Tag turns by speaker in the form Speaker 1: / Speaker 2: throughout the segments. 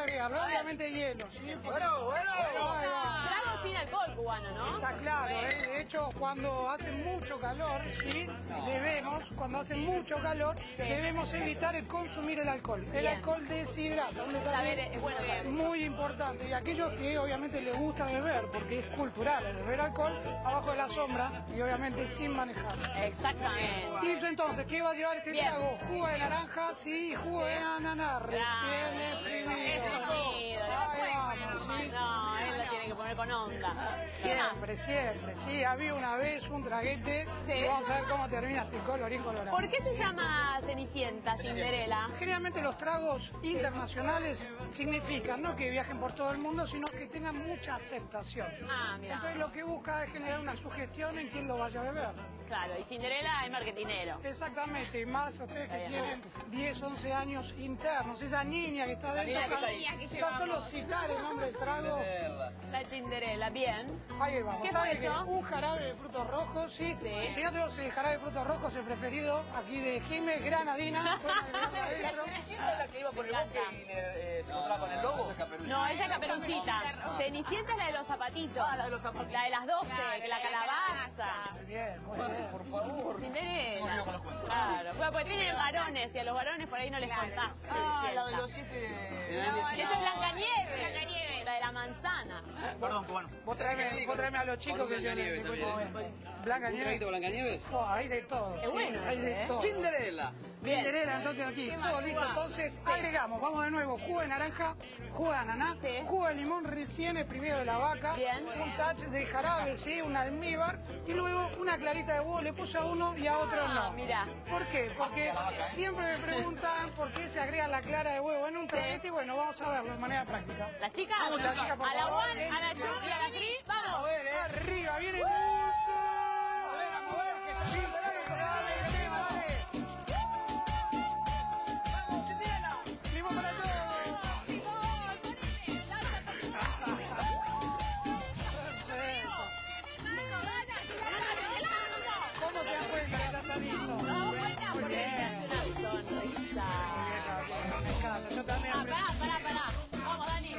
Speaker 1: agregarle, obviamente hielo, ¿sí?
Speaker 2: Bueno.
Speaker 3: Trago sin alcohol cubano, ¿no?
Speaker 1: Está claro, de hecho, cuando hace mucho calor, ¿sí? Debemos evitar el consumir el alcohol. El alcohol deshidrata, un detalle muy importante. Y aquellos que obviamente les gusta beber, porque es cultural el beber alcohol, abajo de la sombra y obviamente sin manejar.
Speaker 3: Exactamente.
Speaker 1: Tips entonces, ¿qué va a llevar este trago? Jugo de naranja, sí, jugo de ananá, recién exprimido.
Speaker 3: No, él lo tiene que poner con onda.
Speaker 1: Siempre, sí. Había una vez un traguete y vamos a ver cómo termina este colorín colorado.
Speaker 3: ¿Por qué se llama Cenicienta, Cinderela?
Speaker 1: Generalmente los tragos internacionales significan no que viajen por todo el mundo, sino que tengan mucha aceptación.
Speaker 3: Ah, mira.
Speaker 1: Entonces lo que busca es generar una sugestión en quien lo vaya a beber.
Speaker 3: Claro, y Cinderela es marketinero.
Speaker 1: Exactamente, y más ustedes que tienen 10, 11 años internos, esa niña que está dentro, ya solo citar el nombre del trago.
Speaker 3: La Cinderela, bien.
Speaker 1: Ahí vamos.
Speaker 3: ¿Qué
Speaker 1: ¿Sabe
Speaker 3: fue
Speaker 1: que
Speaker 3: eso?
Speaker 1: un jarabe de frutos rojos? Sí. Si no tenemos el jarabe de frutos rojos, el preferido aquí de Jiménez, granadina.
Speaker 2: ¿Cenicienta es la que iba por el bosque y se encontraba con el lobo?
Speaker 3: No, esa es Caperucita. Cenicienta es la de los zapatitos.
Speaker 2: La de los zapatitos.
Speaker 3: La de las 12, de la calabaza.
Speaker 1: Muy bien.
Speaker 2: Por favor.
Speaker 3: Cinderela. Claro. Bueno, pues tienen varones y a los varones por ahí no les contás.
Speaker 2: La de los 7...
Speaker 3: Esa es Blancanieves. La de la manzana.
Speaker 2: Perdón, cubano.
Speaker 1: Vos traeme a los chicos que yo les explico bien. Blancanieves.
Speaker 2: Blancanieves?
Speaker 1: Oh, hay de todo.
Speaker 3: Es bueno.
Speaker 1: Hay de todo.
Speaker 2: Cinderela.
Speaker 1: Cinderela, entonces aquí, todo listo. Entonces agregamos, vamos de nuevo, jugo de naranja, jugo de ananá, jugo de limón recién exprimido de la vaca, un touch de jarabe, sí, un almíbar, y luego una clarita de huevo, le puse a uno y a otro no.
Speaker 3: Mira.
Speaker 1: ¿Por qué? Porque siempre me preguntan por qué se agrega la clara de huevo en un traguete, y bueno, vamos a verlo de manera práctica.
Speaker 3: ¿La chica?
Speaker 1: Vamos, la chica, por
Speaker 3: a la
Speaker 1: favor.
Speaker 3: Juan, a la Chu y a la Cris, vamos.
Speaker 1: A ver, arriba, viene. A ver, que está bien, dale. Limón para todos. ¿Cómo te das cuenta que ya está listo? Muy bien. Me encanta, yo también.
Speaker 3: Pará. Vamos, Dani.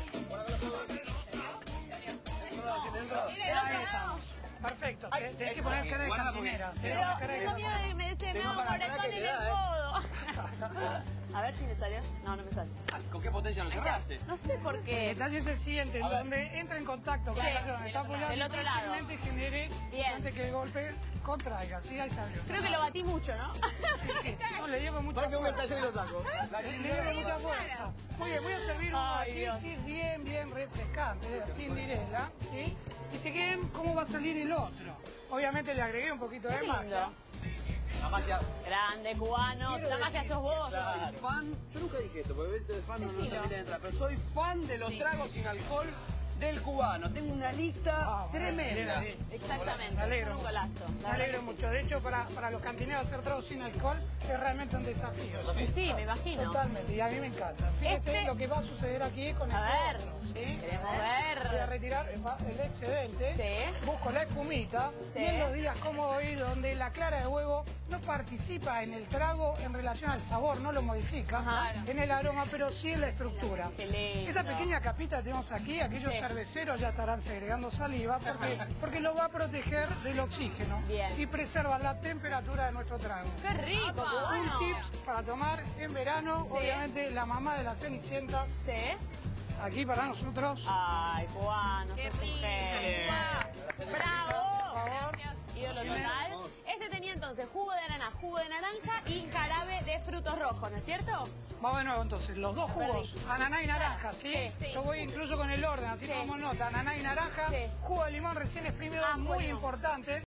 Speaker 1: Ahí estamos. Perfecto. Tenés que poner cara de cantinera.
Speaker 3: Pero tengo miedo de que me hago moretón en el codo. A ver si me salió. No me sale.
Speaker 2: ¿Con qué potencia lo cerraste?
Speaker 3: No sé por
Speaker 1: El
Speaker 3: qué.
Speaker 1: detalle es el siguiente, en donde entra en contacto con la zona, está apoyado
Speaker 3: del otro lado.
Speaker 1: y genere antes que el golpe contraiga. Sí, ahí salió.
Speaker 3: Creo que lo batí mucho, ¿no?
Speaker 1: Sí. No, le llevo mucha fuerza.
Speaker 2: y lo saco.
Speaker 1: Le llevo mucha fuerza. Muy bien, voy a servir uno aquí, sí, bien refrescante, Cinderela, ¿sí? Y se queden cómo va a salir el otro. Obviamente le agregué un poquito de magia.
Speaker 2: La magia.
Speaker 3: Grande, cubano. La magia sos vos.
Speaker 2: Soy fan, yo nunca dije esto, porque ves, el fan no termina de entrar, pero soy fan de los tragos sin alcohol del cubano. Tengo una lista tremenda.
Speaker 3: Exactamente.
Speaker 1: Me alegro.
Speaker 3: Un golazo.
Speaker 1: Me alegro mucho. De hecho, para los cantineros hacer tragos sin alcohol es realmente un desafío.
Speaker 3: Sí, me imagino.
Speaker 1: Totalmente, y a mí me encanta. Fíjate lo que va a suceder aquí con el otro, ¿sí?
Speaker 3: Queremos ver.
Speaker 1: Voy a retirar el excedente, busco la espumita, y en los días como hoy, donde la clara de huevo no participa en el trago en relación al sabor, no lo modifica en el aroma, pero sí en la estructura. Esa pequeña capita que tenemos aquí, aquellos cerveceros ya estarán segregando saliva, porque lo va a proteger del oxígeno y preserva la temperatura de nuestro trago.
Speaker 3: ¡Qué rico, cubano!
Speaker 1: Un tips para tomar en verano, obviamente la mamá de las Cenicientas. Aquí para nosotros.
Speaker 3: Ay, cubano, qué rico. ¡Bravo!
Speaker 1: Por favor.
Speaker 3: Ídolo total. Este tenía entonces jugo de naranja y jarabe de frutos rojos, ¿no es cierto?
Speaker 1: Vamos de nuevo entonces, los dos jugos, ananá y naranja, ¿sí? Yo voy incluso con el orden, así tomamos nota, ananá y naranja, jugo de limón recién exprimido, muy importante.